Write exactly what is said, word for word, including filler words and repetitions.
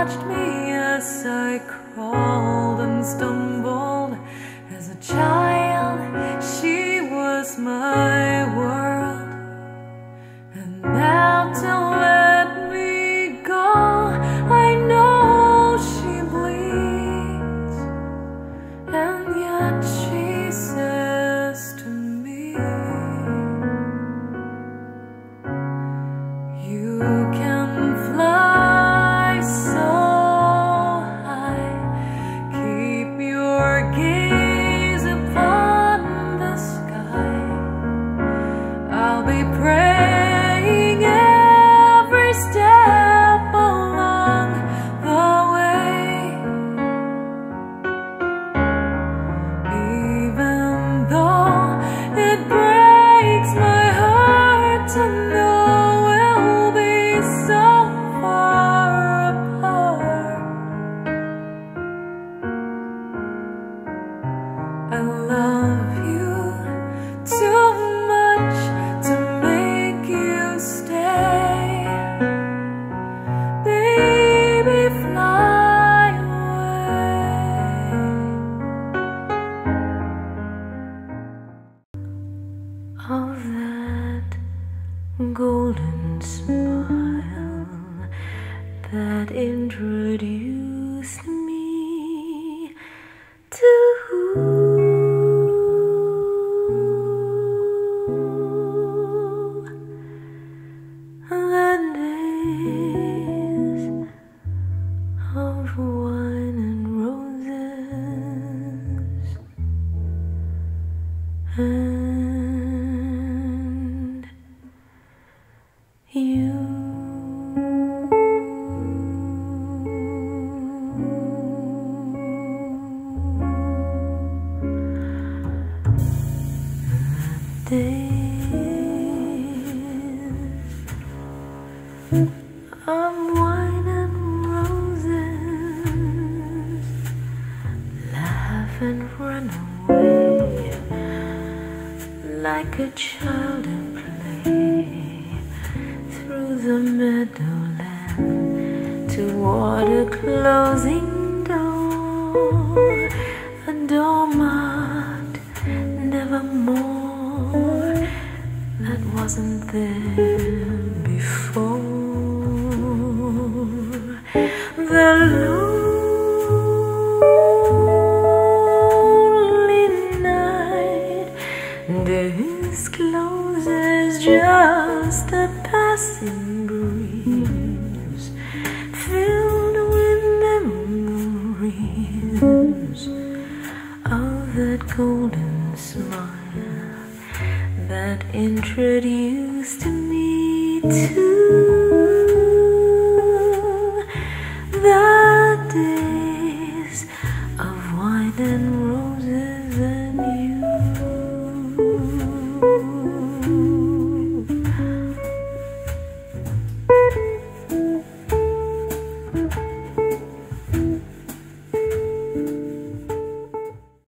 watched me as I crawled and stumbled. As a child, she was my world. And now to let me go, I know she bleeds. And yet she says to me, you can fly so high, keep your gaze upon the sky. I'll be praying every step along the way, even though it breaks my heart to know we'll be so far apart. I love you too much to make you stay. Baby, fly away. Of that golden smile that introduced me to the days of wine and roses, and you. Days of wine and roses, laugh and run away like a child and play through the meadowland toward a closing door, a door marked nevermore that wasn't there before. The lonely night discloses just a passing breeze filled with memories of that golden smile that introduced me to the days of wine and rose.